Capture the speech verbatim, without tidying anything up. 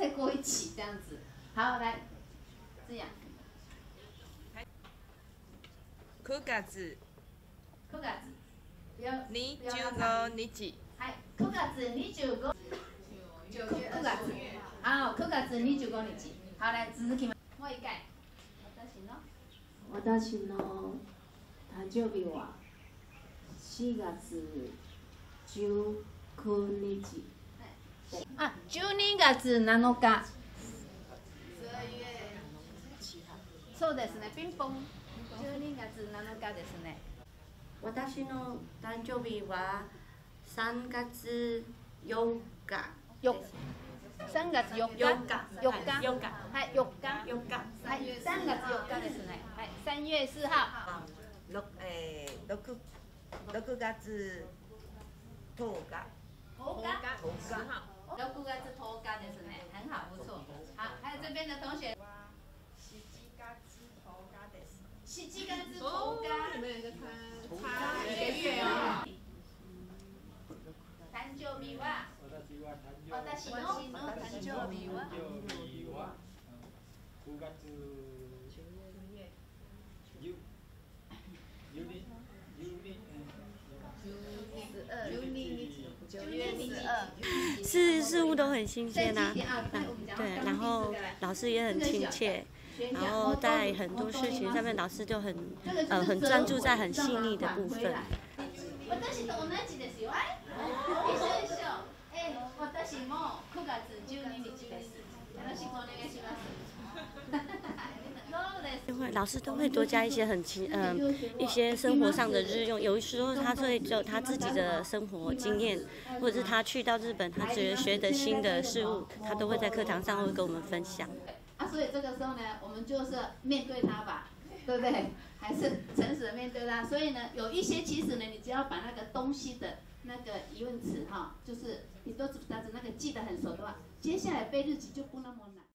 再过一起这样子。好，来，这样。 くがつくがつ。不要。 にじゅうごにち。 はい。くがつにじゅうご。くがつ。好，くがつにじゅうごにち。好，来続きま。もう一回。私の。私の誕生日はしがつじゅうくにち。あ、じゅうにがつなのか。そうですね。ピンポン。じゅうにがつなのかですね。 私の誕生日はさんがつよっか。 よ三月四日。 四日。 四日。 四日。 はい、四日。 四日。 はい、三月四日ですね。はい、三月四号。 六えー六六月十日。 十日。十号。六月十日ですね。很好，不错。好，还有这边的同学。 七月十日です。 七月十日。 你们两个差差一个月哦。 誕生日は。私の誕生日は。 くがつじゅうにに事事物都很新鲜呐、啊，对，然后老师也很亲切，然后在很多事情上面，老师就很呃很专注在很细腻的部分。 私と同じですよ。一緒一緒。え、私もくがつじゅうににちです。よろしくお願いします。 就会老师都会多加一些很亲嗯、呃、一些生活上的日用，有时候他会就他自己的生活经验，或者是他去到日本他觉得学的新的事物，他都会在课堂上会跟我们分享。 啊，所以这个时候呢，我们就是面对他吧，对不对？还是诚实的面对他。所以呢，有一些其实呢，你只要把那个东西的那个疑问词哈，就是你都只那个记得很熟的话，接下来背日记就不那么难。